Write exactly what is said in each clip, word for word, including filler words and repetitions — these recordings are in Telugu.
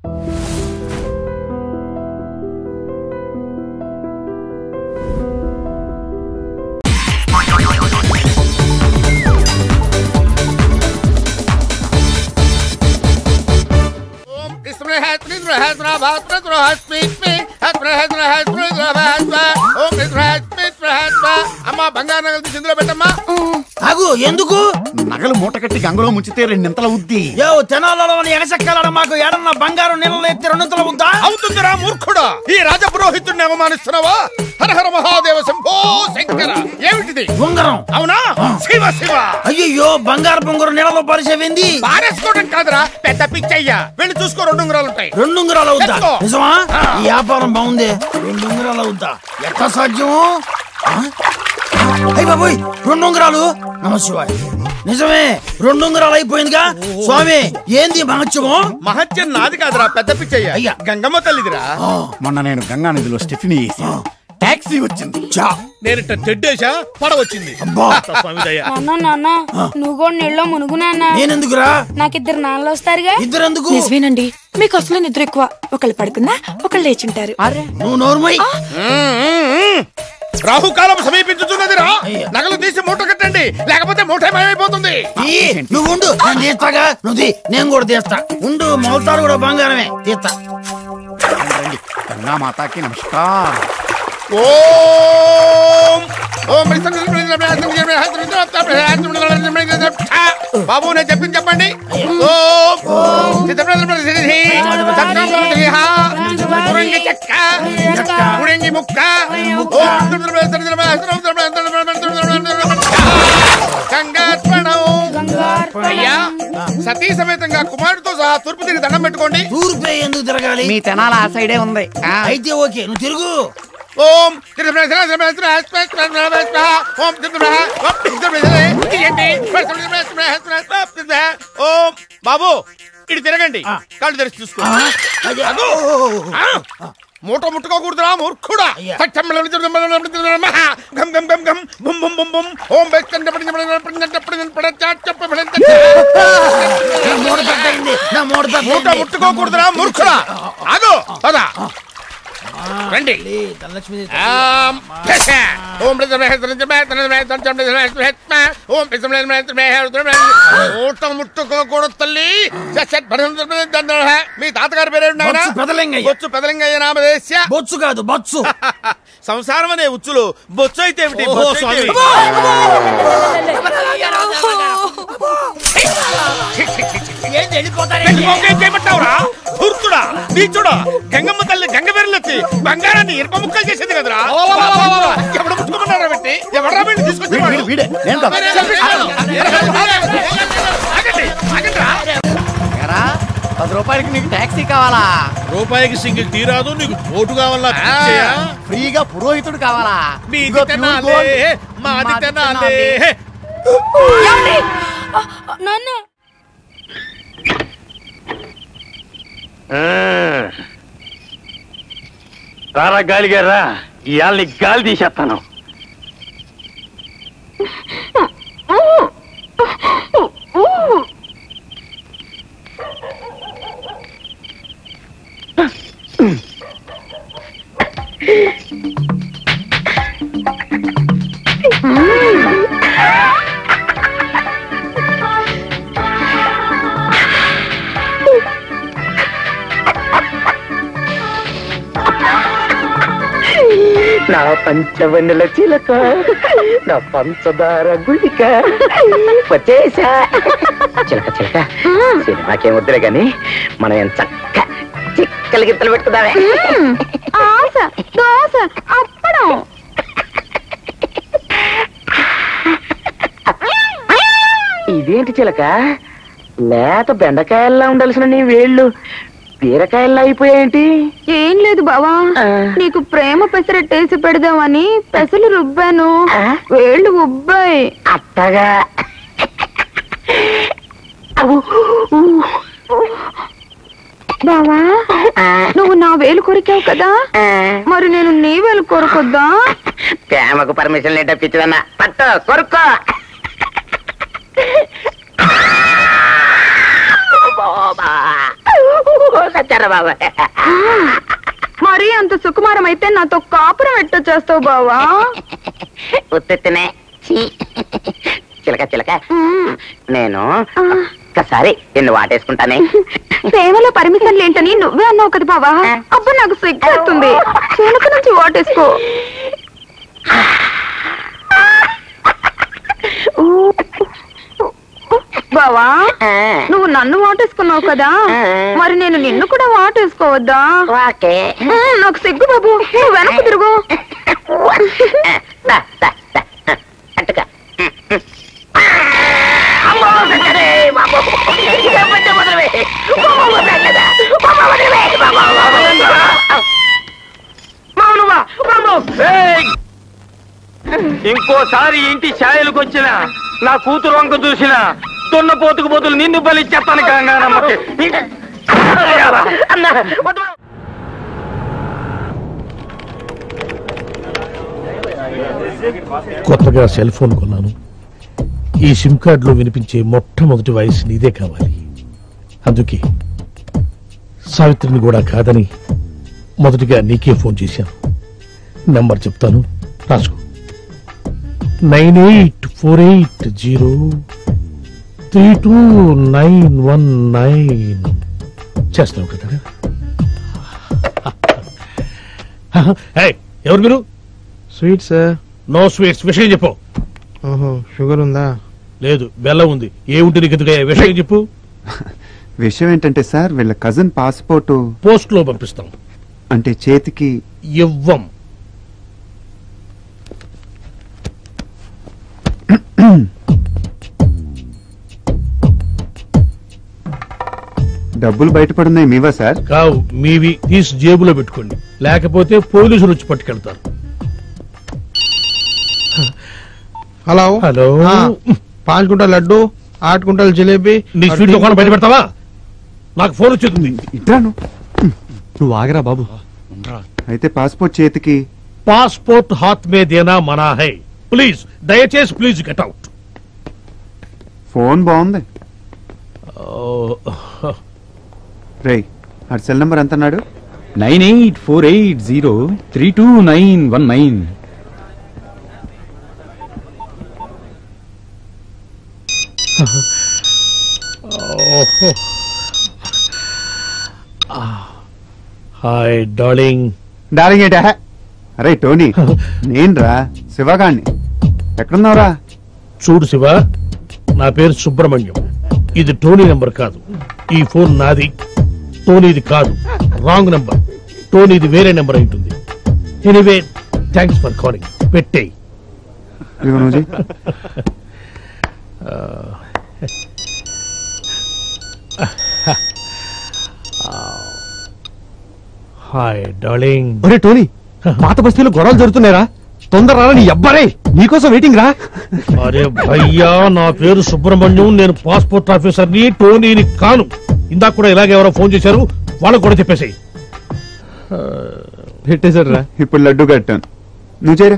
అమ్మా బంగారు నగలు తీసి ఇందులో పెట్టమ్మా. ఆగు, ఎందుకు? నగలు మూట కట్టి గంగలో ముంచితే రెండింతల ఉద్ది. యో తెనాలలో ఎగసెక్కాల మాకు ఏడన్నా బంగారం నీళ్ళలో ఎత్తి రెండింతల ఉద్దా అవుతుందిరా మూర్ఖుడా. ఈ రాజపురోహితుడిని అవమానిస్తున్నావా? హరహర మహాదేవ శంభో శంకర. ఏమిటిది? ఉంగరం. అవునా? శివ శివ. అయ్యో బంగారు పొంగరం నీళ్ళలో పరిసేవింది. పారేసుకోవడం కాదురా, పెద్ద పిచ్చయ్యా. వెళ్ళి చూసుకో, రెండు ఉంగరాలు ఉంటాయి. రెండు ఉంగరాలు అవుతా? నిజమా? ఈ వ్యాపారం బాగుంది. రెండు ఉంగరాలు అవుతా ఎట్లా సాధ్యము? అయ్య బాబోయ్, రెండు ఉంగరాలు. నమశివాయ. నిజమే, రెండు ఉంగరాలు అయిపోయిందిగా. స్వామి ఏంది మహత్యము? మహత్యం నాది కాదురా, పెద్ద పిచ్చయ్యా. అయ్యా గంగమ్మ తల్లిదిరా. మొన్న నేను గంగా నదిలో స్టెఫినీ టాక్సీ వచ్చింది. నేను తెడ్డేశా, పడవచ్చింది. నువ్వు కూడా నీళ్ళలో మునుగు నాన్న. నేనెందుకురా? నాకు ఇద్దరు నాన్నలు వస్తారుగా. ఇద్దరు ఎందుకు? నిజమేనండి, మీకు అసలు నిద్ర ఎక్కువ. ఒకళ్ళు పడుకున్నా ఒకళ్ళు లేచుంటారు. నువ్వు నోర్మై. రాహుకాలం సమీపించుతున్నది రా. నగలు తీసి మూట కట్టండి, లేకపోతే మూట ఏమైపోతుంది. నువ్వు ఉండు, నేను తీస్తాగా. నువ్వు నేను కూడా తీస్తా. ఉండు, మౌతారు కూడా బంగారమే తీస్తా. గంగా మాతాకి నమస్కారం. ఓం ఓం బాబు, నేను చెప్పింది చెప్పండి. ముక్క ముక్క అయ్యా, సతీ సమేతంగా కుమారుడితో సహా తూర్పు తిరిగి దండం పెట్టుకోండి. తూర్పు ఎందుకు తిరగాలి? మీ తెనాల ఆ సైడే ఉంది. అయితే ఓకే, నువ్వు తిరుగు. ఓం ఓం బాబు, ఇటు తిరగండి. కాళ్ళు తెరిచి చూసుకో. మూట ముట్టుకోకూడదురా మూర్ఖుడా. మూట ముట్టుకోకూడదురా మూర్ఖుడా. ఆగు, పద రండి. మూట ముట్టుకోకూడదు తల్లి. మీ తాతగారి పేరేంటి? బొచ్చు పెదలింగయ్య నామదేశ్య. బొచ్చు కాదు, బొచ్చు. సంసారం అనే ఉచ్చులు బొచ్చు అయితే ఏమిటి? ధూర్తుడా, నీచుడా, గంగమ్మ తల్లి గంగ బెర్రెలెత్తి బంగారాన్ని ఇరప ముక్కలు చేసేది కదరా. ఎవడు ముట్టుకోమన్నారా పెట్టి? ఎవడరా పెట్టి తీసుకొచ్చి? పది రూపాయలకి నీకు టాక్సీ కావాలా? రూపాయికి సింగిల్ తీరాదు, నీకు బోటు కావాలా? ఫ్రీగా పురోహితుడు కావాలా? మాది తినాలే. నాన్న రారా గాలిగారా, ఇవాళ నీకు గాలి తీసేస్తాను. నా పంచవన్నెల చిలక, నా పంచదార గుళిక వచ్చేసా. చిలక చిలక సినిమాకేం వద్దులే గాని మనం ఎంత చక్క చిక్కలు గిత్తలు పెట్టుకుందామే. ఆశ దోశ అప్పడం. ఇదేంటి చిలక, లేత బెండకాయల్లా ఉండాల్సిన నీ వేళ్ళు బీరకాయల్లా అయిపోయాయేంటి? ఏం లేదు బావా, నీకు ప్రేమ పెసరట్టేసి పెడదామని పెసలు రుబ్బాను, వేళ్ళు ఉబ్బాయి. అట్టగా బావా, నువ్వు నా వేలు కొరికావు కదా, మరి నేను నీ వేలు కొరకొద్దా? ప్రేమకు పర్మిషన్ లేట పిచ్చిదన్నా, పట్టు కొరుక్కో. సచ్చారా బాబా? మరీ అంత సుకుమారం అయితే నాతో కాపురం ఎట్ట చేస్తావు బావా? ఉత్తెత్తనే చిలక చిలక నేను ఒక్కసారి నిన్ను వాటేసుకుంటానే. సేవలో పర్మిషన్లు ఏంటని నువ్వే అన్నావు కదా బావా. అప్పుడు నాకు సిగ్గు వస్తుంది. వెనక నుంచి వాటేసుకో. బావా నువ్వు నన్ను వాటేసుకున్నావు కదా, మరి నేను నిన్ను కూడా వాటేసుకోవద్దా? నాకు సిగ్గు బాబు, నువ్వు వెనక్కి తిరుగు. ఇంకోసారి ఇంటి ఛాయలకు వచ్చిన నా కూతురు వంక చూసిన తొన్న పోతుకు పోతులు నిన్ను బలిచ్చేస్తాను. కొత్తగా సెల్ ఫోన్ కొన్నాను. ఈ సిమ్ కార్డులో వినిపించే మొట్టమొదటి వాయిస్ నీదే కావాలి. అందుకే సావిత్రిని కూడా కాదని మొదటిగా నీకే ఫోన్ చేశాను. నంబర్ చెప్తాను, రాసుకో. Nine eight four eight zero three two nine one nine. చేస్తావు కదా? ఎవరు మీరు? Sweet sir. No sweets. విషయం చెప్పు. ఓహో, షుగర్ ఉందా? లేదు, బెల్లం ఉంది. ఏ ఉంటే నీకు ఎందుకు? విషయం చెప్పు. విషయం ఏంటంటే సార్, వీళ్ళ కజిన్ పాస్పోర్ట్ పోస్ట్ లో పంపిస్తాం. అంటే చేతికి ఇవ్వం. డబ్బులు బయటపడున్నాయి. మీవా సార్? కావు, మీవి. తీసి జేబులో పెట్టుకోండి, లేకపోతే పోలీసులు వచ్చి పట్టుకెళ్తారు. Hello hello. పాంచ్ కుంటల్ లడ్డు, ఆठ కుంటల్ జిలేబీ. నీ స్వీట్ దుకాణం బయట పెడతావా? నాకు ఫోన్ వచ్చేస్తుంది. ఇట్రాను. నువ్వు ఆగరా బాబు. అయితే పాస్పోర్ట్ చేతికి. పాస్పోర్ట్ హాత్ మే దేనా మనా హై. ప్లీజ్, దయచేసి ప్లీజ్ గెట్ అవుట్. ఫోన్ బాగుంది. రే, ఆ సెల్ నంబర్ ఎంత అన్నాడు? Nine eight four eight zero three two nine one nine. Hi darling. Darling ఏంటా? అరే టోనీ, నేను రా శివగాణ్ణి. ఎక్కడున్నావురా? చూడు శివ, నా పేరు సుబ్రహ్మణ్యం. ఇది టోనీ నెంబర్ కాదు. ఈ ఫోన్ నాది, టోనీది కాదు. Wrong number. టోనీది వేరే నెంబర్ ఉంటుంది. Anyway, thanks for calling. పెట్టేయ్. Hi darling. ఒరే టోనీ, పాత బస్తీలో గొడవలు జరుగుతున్నారా? తొందర రా, నీ అబ్బారే నీకోసం వెయిటింగ్ రా. అరే భయ్యా, నా పేరు సుబ్రహ్మణ్యం. నేను పాస్పోర్ట్ ఆఫీసర్ని, టోనీని కాను. ఇందాక కూడా ఇలాగే ఎవరో ఫోన్ చేశారు, వాళ్ళకు కూడా చెప్పేసాయి. పెట్టేశారు రా. ఇప్పుడు లడ్డు కట్టాను. నువ్వు చేయరా.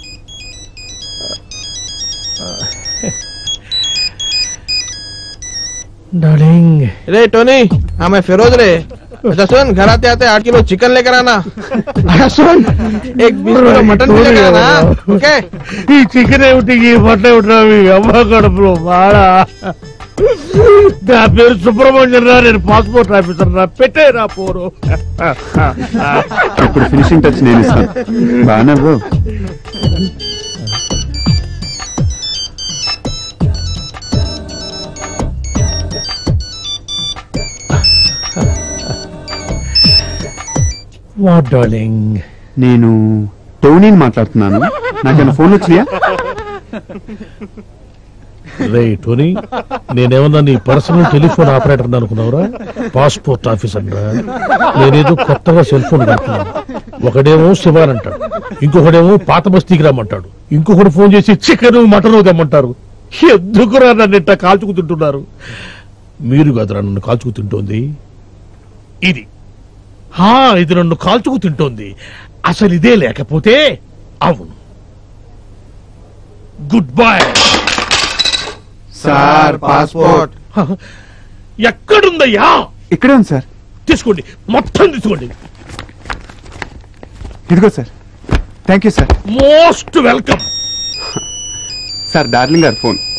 डार्लिंग. रे टोनी, हाँ मैं फिरोज रे. अच्छा सुन, घर आते आते आठ किलो चिकन लेकर आना. अच्छा सुन, एक बीस किलो मटन भी लेकर आना. ओके? ఈ చికెన్ ఏమిటి, ఈ మటన్ ఏమిటి? అవి అమ్మ కడుపులో మాడా. నా పేరు సుబ్రహ్మణ్యం రా, నేను పాస్పోర్ట్ ఆఫీసర్ రా. పెట్టేరా పోరు. ఇప్పుడు ఫినిషింగ్ టచ్ నేను ఇస్తాను. బాగా బ్రో. What darling? నేను టోనీని మాట్లాడుతున్నాను. నాకేమైనా ఫోన్ వచ్చినాయా? రే టోనీ, నేనేమన్నా నీ పర్సనల్ టెలిఫోన్ ఆపరేటర్ అనుకున్నావురా? పాస్పోర్ట్ ఆఫీసర్ రా. నేనేదో కొత్తగా సెల్ ఫోన్ కడుతున్నాను. ఒకడేమో శివాన్ అంటాడు, ఇంకొకడేమో పాత బస్తీకి రమ్మంటాడు, ఇంకొకటి ఫోన్ చేసి చికెన్ మటన్ తెమ్మంటారు. ఎందుకురా నన్ను ఇట్లా కాల్చుకు తింటున్నారు? మీరు కాదురా నన్ను కాల్చుకు తింటోంది, ఇది. హా, ఇది నన్ను కాల్చుకు తింటోంది. అసలు ఇదే లేకపోతే అవును. Good bye sir. పాస్పోర్ట్ ఎక్కడుందయ్యా? ఇక్కడే ఉంది సార్. తీసుకోండి, మొత్తం తీసుకోండి. ఇదిగో sir. Thank you sir. Most welcome. Sir darling గారు ఫోన్.